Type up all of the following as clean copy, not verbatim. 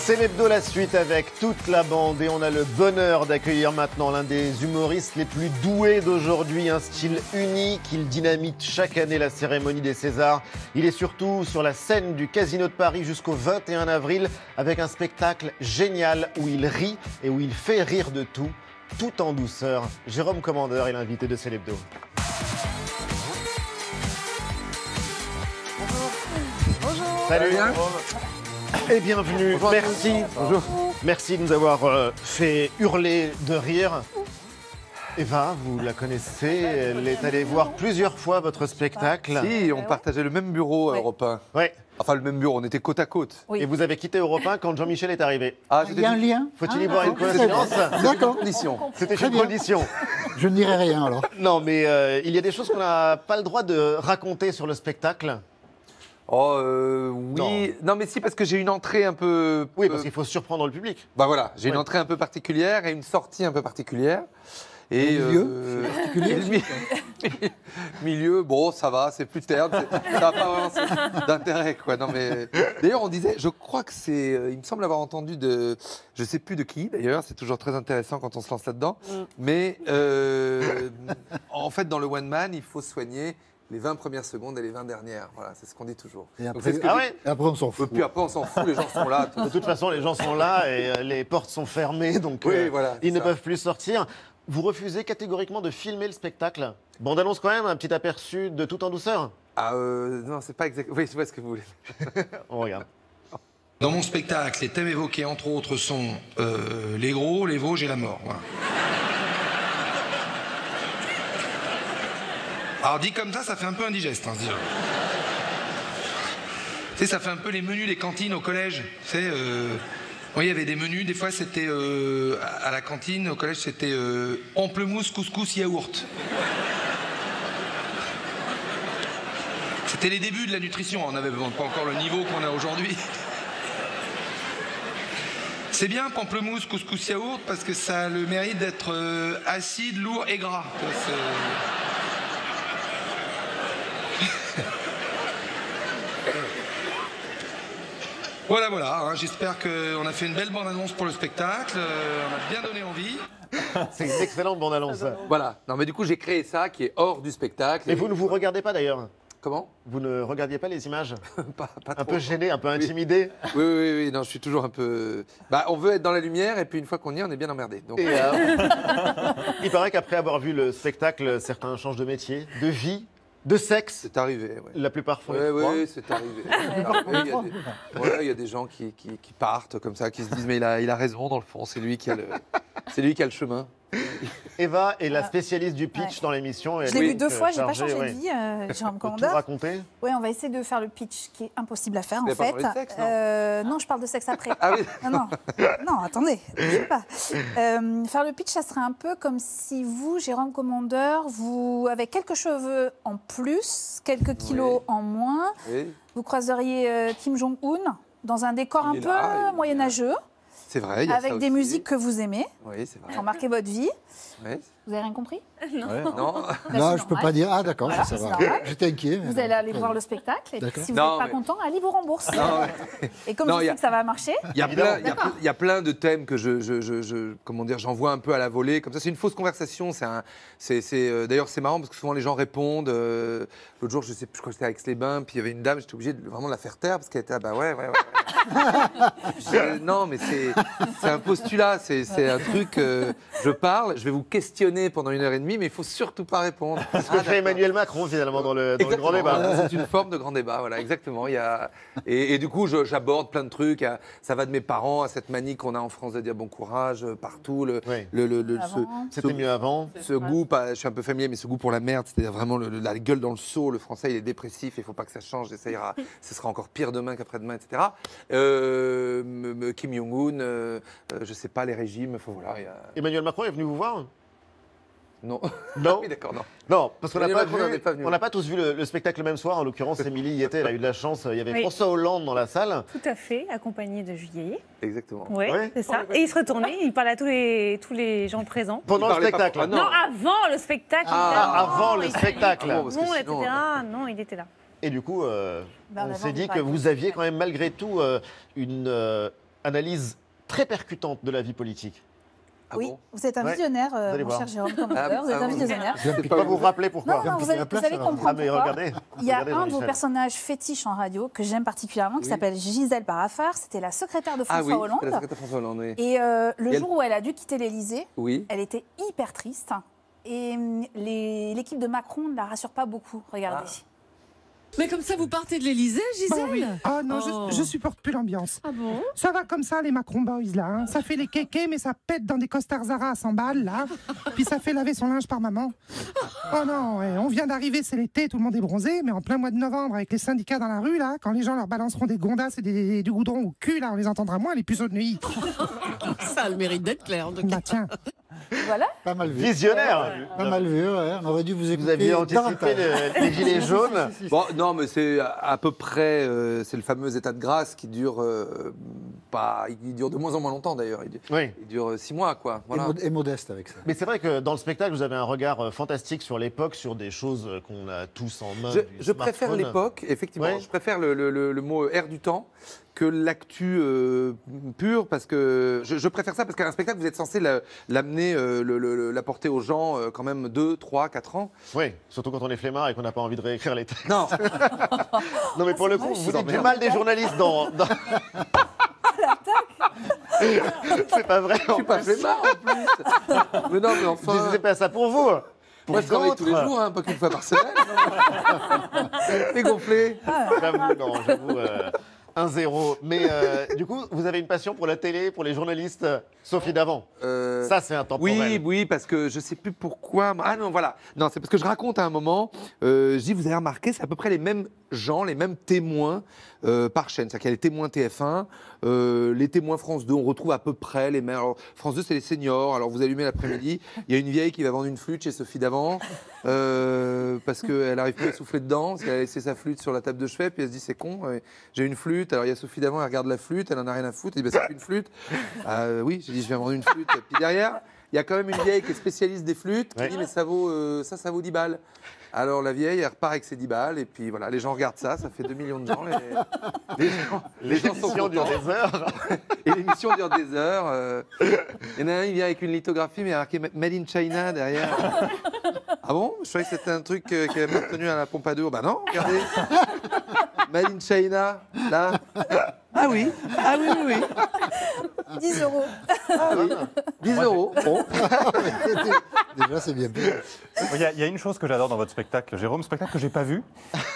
C'est l'hebdo la suite avec toute la bande et on a le bonheur d'accueillir maintenant l'un des humoristes les plus doués d'aujourd'hui, un style unique, il dynamite chaque année la cérémonie des Césars. Il est surtout sur la scène du Casino de Paris jusqu'au 21 avril avec un spectacle génial où il rit et où il fait rire de tout en douceur. Jérôme Commandeur est l'invité de C'est l'hebdo. Bonjour. Salut Jérôme. Et bienvenue, bonjour, merci. Bonjour. Merci de nous avoir fait hurler de rire. Eva, vous la connaissez, elle est allée voir plusieurs fois votre spectacle. Si, on partageait le même bureau à Europe 1. Ouais. Enfin, le même bureau, on était côte à côte. Et vous avez quitté Europe 1 quand Jean-Michel est arrivé. Ah, Il y a un lien. Faut-il y voir une coïncidence? D'accord. C'était Très une bien. condition. Je ne dirai rien alors. Non, mais il y a des choses qu'on n'a pas le droit de raconter sur le spectacle. Oh, oui. Non, mais si, parce que j'ai une entrée un peu. Oui, parce qu'il faut surprendre le public. Bah voilà, j'ai une Ouais. entrée un peu particulière et une sortie un peu particulière. Et Milieu particulier et le milieu, bon, ça va, c'est plus terne, ça n'a pas vraiment d'intérêt, quoi. Non, mais d'ailleurs, on disait, je crois que c'est, il me semble avoir entendu de, je sais plus de qui, d'ailleurs, c'est toujours très intéressant quand on se lance là-dedans, mais en fait, dans le one man, il faut soigner les 20 premières secondes et les 20 dernières. Voilà, c'est ce qu'on dit toujours. Et Donc, après, c'est ce que Ah j'ai- ouais. et après, on s'en fout. Puis après, on s'en fout, les gens sont là. De toute façon, les gens sont là et les portes sont fermées, donc Oui, voilà, ils ne ça. peuvent plus sortir. Vous refusez catégoriquement de filmer le spectacle. Bon, on annonce quand même un petit aperçu de Tout en douceur. Ah, non, c'est pas exact. Oui, je vois ce que vous voulez. On regarde. Dans mon spectacle, les thèmes évoqués, entre autres, sont les gros, les Vosges et la mort. Voilà. Alors, dit comme ça fait un peu indigeste. Hein, se dire. Tu sais, ça fait un peu les menus des cantines au collège. Tu sais, oui, il y avait des menus, des fois, c'était à la cantine, au collège, c'était pamplemousse, couscous, yaourt. C'était les débuts de la nutrition, on n'avait pas encore le niveau qu'on a aujourd'hui. C'est bien pamplemousse, couscous, yaourt parce que ça a le mérite d'être acide, lourd et gras. Tu vois, voilà, hein, j'espère qu'on a fait une belle bande-annonce pour le spectacle, on a bien donné envie. C'est une excellente bande-annonce. Voilà. Non, mais du coup, j'ai créé ça qui est hors du spectacle. Et vous ne vous regardez pas d'ailleurs? Comment? Vous ne regardiez pas les images? Pas Un trop. peu gêné, un peu intimidé? Oui, non, je suis toujours un peu. Bah, on veut être dans la lumière et puis une fois qu'on y est, on est bien emmerdé. Donc, Et, il paraît qu'après avoir vu le spectacle, certains changent de métier, de vie, de sexe. c'est arrivé. Ouais. La plupart font les trois. Oui, c'est arrivé. Il y a des gens qui partent comme ça, qui se disent mais il a raison dans le fond, c'est lui qui a le chemin. Eva est la spécialiste du pitch Ouais. dans l'émission. Je l'ai vu 2 fois, j'ai pas changé de vie, Jérôme Tout Commandeur. raconter. Oui, on va essayer de faire le pitch qui est impossible à faire Mais en pas fait. parler de sexe, Non, je parle de sexe après. Ah oui. Non, attendez, je sais pas. Faire le pitch, ça serait un peu comme si vous, Jérôme Commandeur, vous, avec quelques cheveux en plus, quelques kilos en moins, Oui, vous croiseriez Kim Jong-un dans un décor Il un est peu là, il est moyenâgeux, c'est vrai. Il y a avec ça des aussi. musiques que vous aimez, Oui, c'est vrai. pour marquer votre vie. Oui. Vous avez rien compris? Non. Non, c'est je peux normal. pas dire. Ah, d'accord, Voilà, ça c'est va. normal. J'étais inquiet. mais Vous non. allez aller voir le spectacle, et puis D'accord. si vous Non, n'êtes pas mais- content, Ali vous rembourse. Non, Et comme Non, je il y sais a- que ça va marcher, Il y a Évidemment. il y a plein de thèmes que comment dire, j'envoie un peu à la volée. Comme ça, c'est une fausse conversation. D'ailleurs, c'est marrant parce que souvent les gens répondent. L'autre jour, je sais plus, je crois que c'était avec les bains, puis il y avait une dame, j'étais obligé de vraiment de la faire taire parce qu'elle était, ah bah ouais. Non, mais c'est un postulat, c'est un truc. Je parle, je vais vous questionner pendant 1h30, mais il faut surtout pas répondre. Ce que fait Emmanuel Macron finalement dans le grand Exactement, débat. voilà, c'est une forme de grand débat, voilà, exactement. Et du coup, j'aborde plein de trucs. Ça va de mes parents à cette manie qu'on a en France de dire bon courage partout. Oui. Avant. C'était mieux avant. Ce goût, je suis un peu familier, mais ce goût pour la merde, c'est-à-dire vraiment la gueule dans le seau. Le français, il est dépressif, il ne faut pas que ça change, ce sera encore pire demain qu'après-demain, etc. Kim Jong-un, je sais pas, les régimes, voilà. Emmanuel Macron est venu vous voir? Non. Non. Oui, d'accord, non. Non, parce qu'on n'a Emmanuel pas, Macron vu- n'en est pas venu. on n'a pas tous vu le spectacle le même soir. En l'occurrence, Émilie y était, elle a eu de la chance. Il y avait Oui. François Hollande dans la salle. Tout à fait, accompagné de Juillet. Exactement. Oui, Ouais. c'est ça. Et il se retournait, il parlait à tous les gens présents. Pendant Il le parlait pas- spectacle. Ah, Non, avant le spectacle. Ah, évidemment. avant le Il- spectacle. Ah bon, parce que Non, sinon, etc. Non, il était là. Et du coup, Ben, on on s'est avait dit que pas vous été- aviez quand même malgré tout une analyse très percutante de la vie politique. Ah Oui, bon vous êtes un Ouais, visionnaire, vous allez mon voir. cher Jérôme Commandeur, vous êtes un bon. visionnaire. Bien Je piqué. peux pas vous rappeler pourquoi. Non, vous allez comprendre Ah mais pourquoi. regardez. Il y a Regardez un de vos Jean-Michel. personnages fétiches en radio que j'aime particulièrement, qui Oui. s'appelle Gisèle Barafard. C'était la secrétaire de Ah François oui, Hollande. c'est la secrétaire François Hollande, oui. Et le Et jour où elle a dû quitter l'Élysée, Oui. elle était hyper triste. Et l'équipe de Macron ne la rassure pas beaucoup. Regardez. Mais comme ça, vous partez de l'Élysée, Gisèle? Bah oui. Ah non, Oh. je supporte plus l'ambiance. Ah bon? Ça va comme ça, les Macron Boys, là. Hein. Ça fait les kékés, mais ça pète dans des costards Zara à 100 balles, là. Puis ça fait laver son linge par maman. Oh non, on vient d'arriver, c'est l'été, tout le monde est bronzé, mais en plein mois de novembre, avec les syndicats dans la rue, là, quand les gens leur balanceront des gondasses et du goudron au cul, là, on les entendra moins, les puceaux de nuit. Ça a le mérite d'être clair, en tout cas. Bah tiens. Voilà. Pas mal vu. Visionnaire. Pas mal vu, ouais. On aurait dû vous écouter. Vous aviez anticipé davantage. les gilets jaunes. Bon, non, mais c'est à peu près, c'est le fameux état de grâce qui dure, il dure de moins en moins longtemps d'ailleurs. Oui. Il dure 6 mois, quoi. Et Voilà. et modeste avec ça. Mais c'est vrai que dans le spectacle, vous avez un regard fantastique sur l'époque, sur des choses qu'on a tous en main. Je préfère smartphone. l'époque, effectivement. Ouais. Je préfère le mot air du temps que l'actu pure, parce que je préfère ça parce qu'un spectacle, vous êtes censé l'amener, l'apporter aux gens quand même 2, 3, 4 ans. Oui, surtout quand on est flemmard et qu'on n'a pas envie de réécrire les textes. Non, Non, mais pour le coup, vous dites du mal des journalistes dans. C'est pas vrai. je suis pas flemmard en plus. Mais non, mais Je enfin. disais pas ça pour vous. Pour Moi, je travaille tous les d'autres. jours, hein, pas qu'une fois par semaine. T'es gonflé. J'avoue, non, j'avoue. 1-0. Mais du coup, vous avez une passion pour la télé, pour les journalistes, Sophie Davant. Ça, c'est intemporel. Oui, parce que je sais plus pourquoi. Ah non, voilà. Non, c'est parce que je raconte à un moment. Je dis, vous avez remarqué, c'est à peu près les mêmes gens, les mêmes témoins par chaîne. C'est-à-dire qu'il y a les témoins TF1, les témoins France 2, on retrouve à peu près les mêmes. Alors, France 2, c'est les seniors. Alors, vous allumez l'après-midi, il y a une vieille qui va vendre une flûte chez Sophie Davant parce qu'elle n'arrive plus à souffler dedans, parce qu'elle a laissé sa flûte sur la table de chevet, puis elle se dit, c'est con, j'ai une flûte. Alors, il y a Sophie Davant, elle regarde la flûte, elle en a rien à foutre, elle dit, bah, c'est une flûte. Oui, j'ai dit, je viens vendre une flûte. Puis derrière, il y a quand même une vieille qui est spécialiste des flûtes, qui Ouais. dit, mais ça vaut 10 balles. Alors la vieille, elle repart avec ses 10 balles, et puis voilà, les gens regardent ça, ça fait 2 millions de gens. Les gens sont émissions durent contents. des heures. Et l'émission dure des heures. Il y en a un, il vient avec une lithographie, mais il y a marqué Made in China derrière. Ah bon? Je croyais que c'était un truc qui avait appartenu à la Pompadour. Bah non, regardez. Made in China, là. Ah oui, ah oui, oui, oui. 10 euros. 10 euros. Bon. Déjà, c'est bien payé. Il y a une chose que j'adore dans votre spectacle, Jérôme, spectacle que j'ai pas vu.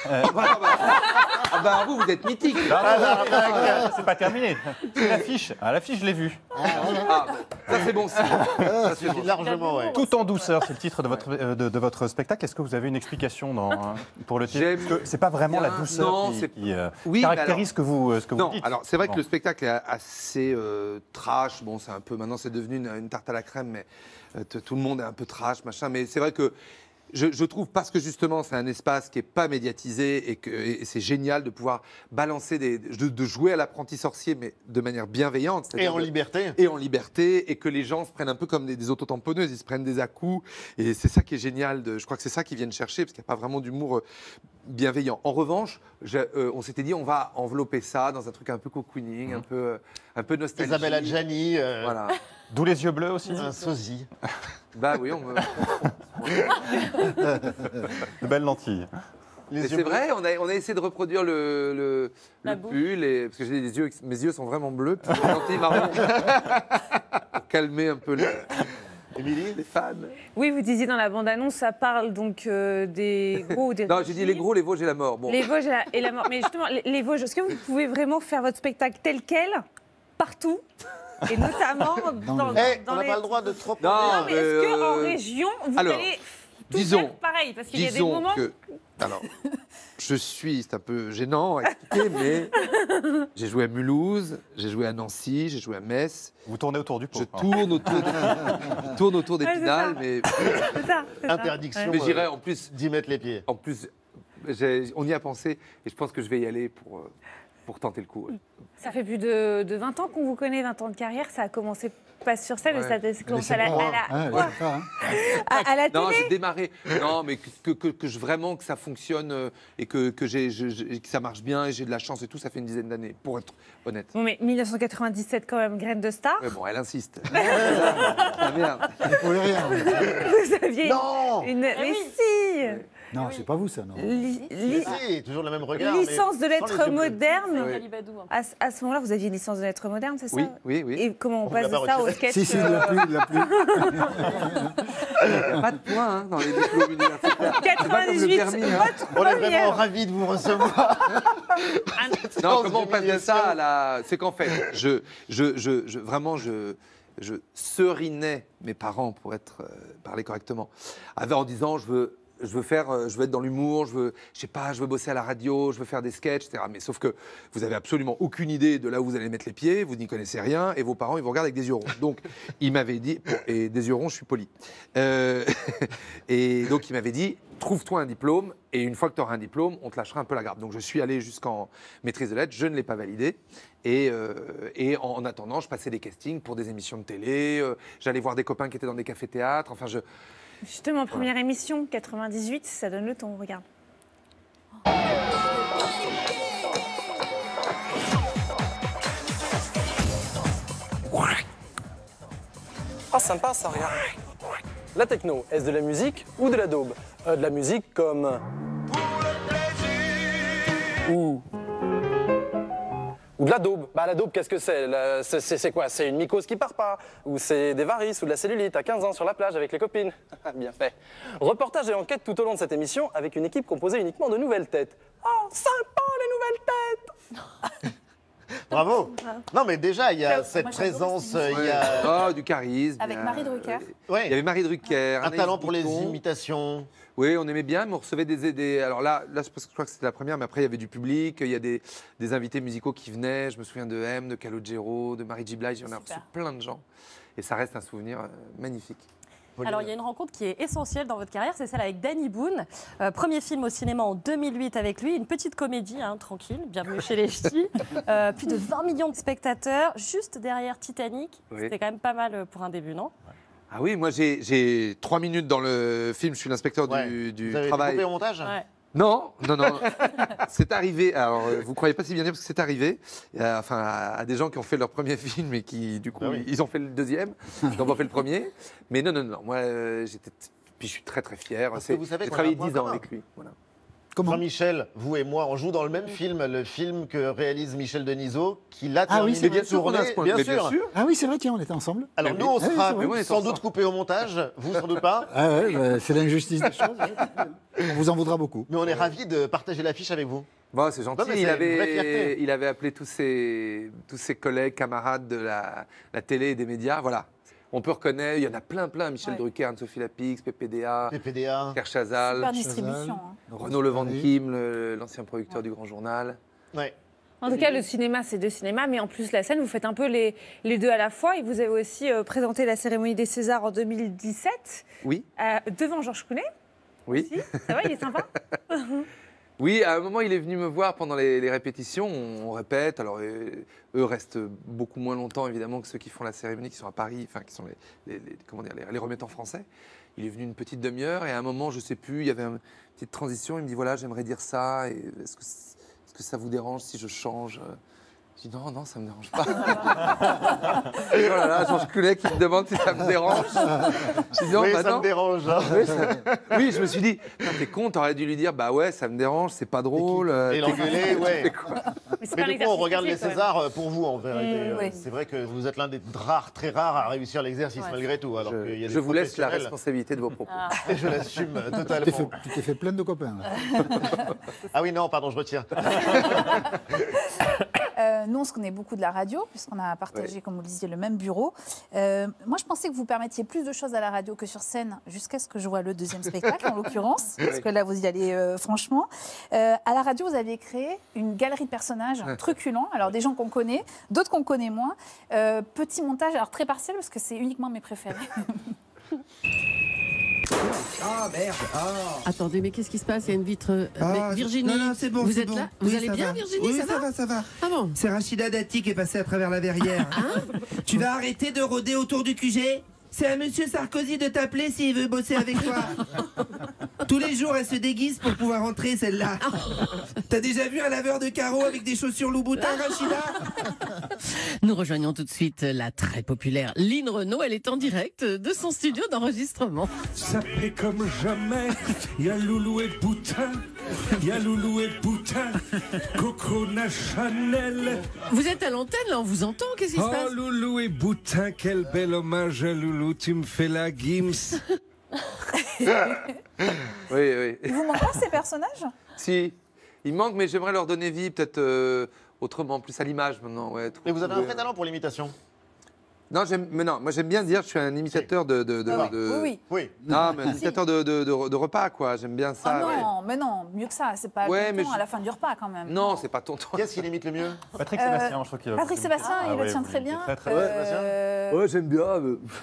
Ah bah vous, vous êtes mythique. C'est pas terminé. C'est l'affiche. Ah, l'affiche, je l'ai vue. Ah, ça c'est bon. Ça, c'est bon. Largement, oui. Tout en douceur, c'est le titre de votre spectacle. Est-ce que vous avez une explication pour le titre? J'aime Parce que c'est pas vraiment la bien. douceur Non, qui c'est- caractérise Oui, mais alors- ce que vous Non, dites. alors c'est vrai que Bon. le spectacle est assez trash. Bon, c'est un peu maintenant c'est devenu une tarte à la crème, mais tout le monde est un peu trash, machin. Mais c'est vrai que je trouve parce que justement c'est un espace qui est pas médiatisé et c'est génial de pouvoir balancer de jouer à l'apprenti sorcier, mais de manière bienveillante. Et c'est-à-dire en de- liberté. et en liberté, et que les gens se prennent un peu comme des autotamponneuses, ils se prennent des à-coups, et c'est ça qui est génial, je crois que c'est ça qu'ils viennent chercher, parce qu'il n'y a pas vraiment d'humour bienveillant. En revanche, on s'était dit, on va envelopper ça dans un truc un peu cocooning, un peu nostalgique. Isabelle Adjani, Voilà. D'où les yeux bleus aussi. un sosie. Bah oui, De belles lentilles. Les Et yeux c'est bleus. vrai, on a essayé de reproduire le La bouffe. pull, parce que j'ai des yeux, mes yeux sont vraiment bleus, puis les lentilles marron, pour calmer un peu Émilie les fans. Oui, vous disiez dans la bande-annonce, ça parle donc des gros ou des Non, j'ai dit les gros, les Vosges et la mort. Bon. Les Vosges et la mort. Mais justement, les Vosges, est-ce que vous pouvez vraiment faire votre spectacle tel quel, partout, et notamment dans, Eh, dans on n'a les... pas le droit de trop Non, en dire. Non, mais est-ce qu'en région, vous alors, allez tout disons- faire pareil? Parce qu'il y a des Disons moments... que. Alors, c'est un peu gênant à expliquer, mais j'ai joué à Mulhouse, j'ai joué à Nancy, j'ai joué à Metz. Vous tournez autour du pot. Je hein. tourne autour Ouais, c'est d'Épinal, ça. mais, C'est ça, c'est ça. Interdiction mais j'irai en plus. d'y mettre les pieds. On y a pensé et je pense que je vais y aller pour pour tenter le coup. Ouais. Ça fait plus de 20 ans qu'on vous connaît, 20 ans de carrière. Ça a commencé pas sur scène, mais ça a commencé à la Non, télé. j'ai démarré. Non, mais vraiment que ça fonctionne et que ça marche bien et j'ai de la chance et tout, ça fait une dizaine d'années, pour être honnête. Bon, mais 1997 quand même, graine de star. Ouais, bon, elle insiste. Ah, merde. Vous ne pouvez rien. Vous aviez Non mais si. Non, c'est pas vous, ça, non. Si, toujours le même regard. Licence de mais sans les lettres yeux bleus. moderne. Oui. À ce moment-là, vous aviez une licence de lettres modernes, c'est ça? Oui. Et comment on On passe l'a de pas ça au retiré. sketch Si, il l'a plus, il l'a plus. Il n'y a pas de points hein, dans les diplômes universitaires. C'est pas comme le 98, permis, hein. On est vraiment ravis de vous recevoir. Non, comment on passe de ça à la... C'est qu'en fait, vraiment, je serinais mes parents, pour parler correctement, en disant, je veux être dans l'humour, je veux bosser à la radio, je veux faire des sketchs, etc. Mais sauf que vous avez absolument aucune idée de là où vous allez mettre les pieds, vous n'y connaissez rien, et vos parents, ils vous regardent avec des yeux ronds. Donc, il m'avait dit, et des yeux ronds, je suis poli. Et donc, il m'avait dit, trouve-toi un diplôme, et une fois que tu auras un diplôme, on te lâchera un peu la garde. Donc, je suis allé jusqu'en maîtrise de lettres, je ne l'ai pas validé. Et en attendant, je passais des castings pour des émissions de télé, j'allais voir des copains qui étaient dans des cafés-théâtres, enfin, Justement, première émission, 98, ça donne le ton, regarde. Ah, sympa ça, regarde. La techno, est-ce de la musique ou de la daube? De la musique comme... Ou de la daube. Bah la daube, qu'est-ce que c'est? C'est quoi? C'est une mycose qui part pas? Ou c'est des varices ou de la cellulite à 15 ans sur la plage avec les copines? Bien fait. Reportage et enquête tout au long de cette émission avec une équipe composée uniquement de nouvelles têtes. Oh, sympa les nouvelles têtes! Bravo. Non, mais déjà, il y a Moi, cette j'adore présence, cette il y a du charisme. Avec il y a- Marie Drucker. Il y avait Marie Drucker. un Anaïs talent pour les Bouton. imitations. Oui, on aimait bien, mais on recevait des... Alors là, je crois que c'était la première, mais après, il y avait du public, il y a des invités musicaux qui venaient. Je me souviens de M, de Calogero, de Marie J. Blige. On a reçu plein de gens. Et ça reste un souvenir magnifique. Alors, il y a une rencontre qui est essentielle dans votre carrière, c'est celle avec Danny Boone. Premier film au cinéma en 2008 avec lui, une petite comédie, hein, tranquille, bienvenue chez les ch'tis. Plus de 20 millions de spectateurs, juste derrière Titanic. Oui. C'était quand même pas mal pour un début, non? Ah oui, moi j'ai 3 minutes dans le film, je suis l'inspecteur du Vous avez travail. coupé au montage? Non. C'est arrivé. Alors, vous croyez pas si bien dire parce que c'est arrivé. Enfin, à des gens qui ont fait leur premier film et qui, du coup, ils ont fait le deuxième. Ils n'ont pas fait le premier. Mais non. Moi, puis je suis très très fier. Parce que vous savez J'ai qu'on a travaillé un point 10 ans commun. avec lui. Voilà. Jean-Michel, vous et moi, on joue dans le même film, le film que réalise Michel Denisot, qui l'a Ah oui, terminé c'est de bien sûr qu'on a tourner, ce point. bien Mais bien sûr. sûr. Ah oui, c'est vrai, tiens, on était ensemble. Alors nous, on Ah oui, sera c'est vrai. Oui, sans c'est doute coupé au montage, vous sans doute pas, Ah ouais, bah, c'est l'injustice des choses. On vous en voudra beaucoup. mais on est ravis de partager l'affiche avec vous. Bon, c'est gentil. Non, mais c'est une vraie fierté. Il avait appelé tous ses collègues, camarades de la télé et des médias. Voilà. On peut reconnaître, il y en a plein. Michel Drucker, Anne-Sophie Lapix, PPDA, PPDA. Pierre Chazal, Super distribution. hein. Renaud Levandim, l'ancien producteur du Grand Journal. Ouais. En tout cas, le cinéma, c'est deux cinémas, mais en plus, la scène, vous faites un peu les deux à la fois. Et vous avez aussi présenté la cérémonie des Césars en 2017 Oui. devant Georges Clooney. Oui. Si, ça va, il est sympa. Oui, à un moment, il est venu me voir pendant les répétitions. On répète. Alors, eux restent beaucoup moins longtemps, évidemment, que ceux qui font la cérémonie, qui sont à Paris, enfin, qui sont les remettants français. Il est venu une petite demi-heure et à un moment, je ne sais plus, il y avait une petite transition. Il me dit voilà, j'aimerais dire ça. Et est-ce que ça vous dérange si je change? Je dis non, ça me dérange pas. Oh là là, Georges Clooney qui me demande si ça me dérange. Je dis non, Oui, bah ça non. me dérange. Hein. Oui, je me suis dit, t'es con, t'aurais dû lui dire, bah ouais, ça me dérange, c'est pas drôle. Et l'engueuler, ouais. Mais c'est Mais pas un du coup, on exercice regarde les facile, quand même. Césars pour vous, en vérité. oui. C'est vrai que vous êtes l'un des très rares à réussir l'exercice, malgré tout. Alors qu'il y a des Je vous laisse la professionnels. responsabilité de vos propos. Et je l'assume Tu totalement. t'es fait plein de copains. Là. Ah oui, non, pardon, je retire. Nous, on se connaît beaucoup de la radio, puisqu'on a partagé, comme vous le disiez, le même bureau. Moi, je pensais que vous permettiez plus de choses à la radio que sur scène, jusqu'à ce que je vois le deuxième spectacle, en l'occurrence, parce que là, vous y allez franchement. À la radio, vous aviez créé une galerie de personnages truculents, alors des gens qu'on connaît, d'autres qu'on connaît moins. Petit montage, alors très partiel, parce que c'est uniquement mes préférés. Ah merde. Ah. Attendez, mais qu'est-ce qui se passe? Il y a une vitre. Ah, mais Virginie, non, c'est bon, vous c'est êtes bon. là? Vous Oui, allez ça bien, va. Virginie? Oui, ça va? ça va. Ah bon? C'est Rachida Dati qui est passée à travers la verrière. Tu vas arrêter de rôder autour du QG? C'est à Monsieur Sarkozy de t'appeler s'il veut bosser avec toi. Tous les jours, elle se déguise pour pouvoir entrer, celle-là. T'as déjà vu un laveur de carreaux avec des chaussures Louboutin, Rachida? Nous rejoignons tout de suite la très populaire Line Renaud. Elle est en direct de son studio d'enregistrement. Ça fait comme jamais, il y a Loulou et Boutin, il y a Loulou et Boutin, Coco Chanel. Vous êtes à l'antenne, là, on vous entend, qu'est-ce qui se passe? Oh Loulou et Boutin, quel bel hommage à Loulou, tu me fais la Gims. Oui, oui. Ils vous manquent pas ces personnages? Si, il manque, mais j'aimerais leur donner vie, peut-être autrement, plus à l'image maintenant. Ouais, Mais vous avez un vrai talent pour l'imitation. Non, moi j'aime bien dire que je suis un imitateur Oui. Non, mais un imitateur de repas, quoi. J'aime bien ça. Ah non, mais non, mieux que ça. C'est pas Ouais, tonton mais à la fin du repas quand même. Non, c'est pas tonton. Qu'est-ce qu'il imite le mieux? Patrick Sébastien, je trouve qu'il va. Patrick Sébastien, Ah il le ouais, tient vous très l'imitez bien. très, très bien. Ouais, j'aime bien.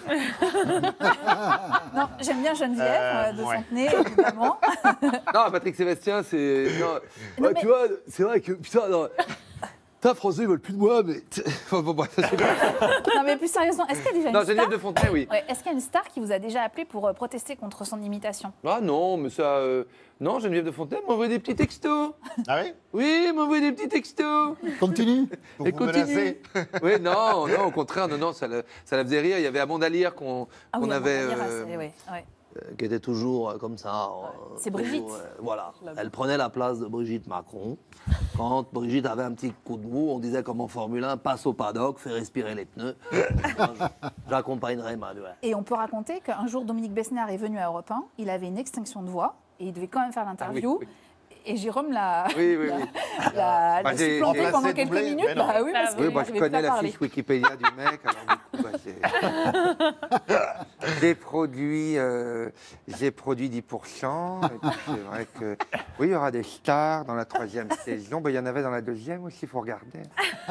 Non, j'aime bien Geneviève de Ouais. Fontenay, évidemment. Non, Patrick Sébastien, c'est. Non, Non, ouais, mais- tu vois, c'est vrai que. Putain, non. Putain, Français, ils veulent plus de moi, mais. Enfin, bon, bref, ça, c'est bien. Non, mais plus sérieusement, est-ce qu'il y a déjà une Non, star Geneviève de Fontenay, oui. Ouais, est-ce qu'il y a une star qui vous a déjà appelé pour protester contre son imitation? Ah non, mais ça. Non, Geneviève de Fontenay m'envoie des petits textos. Ah oui? Oui, m'envoie des petits textos. Continue. Pour Et vous continue. menacer. Oui, non, au contraire, non, ça la faisait rire. Il y avait Amanda Lear qu'on avait. Qui était toujours comme ça. C'est Brigitte. toujours, voilà. Elle prenait la place de Brigitte Macron. Quand Brigitte avait un petit coup de mou, on disait comme en Formule 1, passe au paddock, fais respirer les pneus. J'accompagnerai Manuel. Et on peut raconter qu'un jour, Dominique Besnéard est venu à Europe 1, il avait une extinction de voix et il devait quand même faire l'interview. oui. Et Jérôme l'a Bah, supplanté pendant quelques minutes. Mais non. Bah oui, parce Oui, qu'il moi je n'arrivait connais pas à la parler. fiche Wikipédia du mec. Alors, du coup, j'ai produit 10%. Et puis, c'est vrai que oui, il y aura des stars dans la 3e saison. Bah, il y en avait dans la 2e aussi, il faut regarder.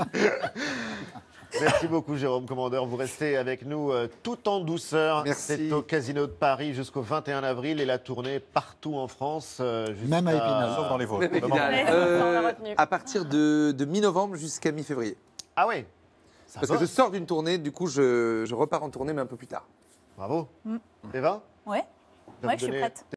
Merci beaucoup, Jérôme Commandeur. Vous restez avec nous tout en douceur. Merci. C'est au Casino de Paris jusqu'au 21 avril et la tournée partout en France. Même à Épinal. Sauf dans les Vosges. Même Épinal. À partir de mi-novembre jusqu'à mi-février. Ah ouais. Parce que je sors d'une tournée, du coup je repars en tournée, mais un peu plus tard. Bravo. Eva? Ouais, Ça ouais, vous je suis donnait- prête.